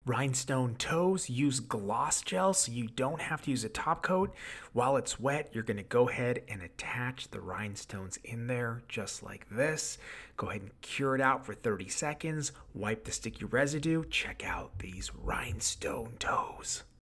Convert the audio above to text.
Rhinestone toes use gloss gel so you don't have to use a top coat. While it's wet, you're going to go ahead and attach the rhinestones in there just like this. Go ahead and cure it out for 30 seconds. Wipe the sticky residue. Check out these rhinestone toes.